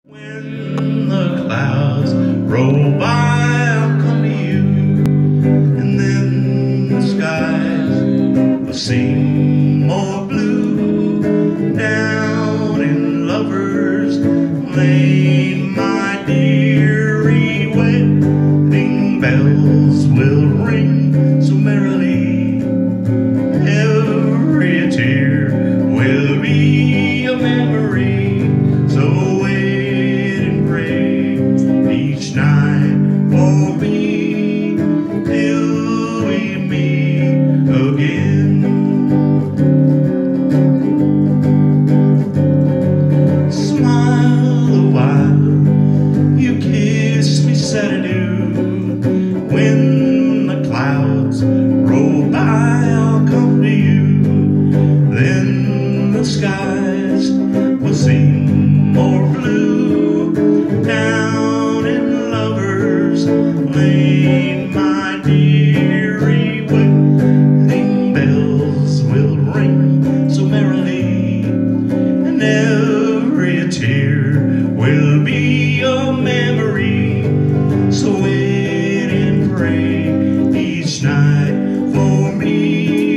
When the clouds roll by, I'll come to you, and then the skies will seem more blue. Down in Lover's Lane, my dearie, wedding bells will ring so merrily. Every tear will be a memory. So each night for me till we meet again. Smile a while, you kiss me sad adieu. When the clouds roll by, I'll come to you. Then the skies will seem more blue. Down in Lover's Lane, my dearie, wedding bells will ring so merrily, and every tear will be a memory. So wait and pray each night for me.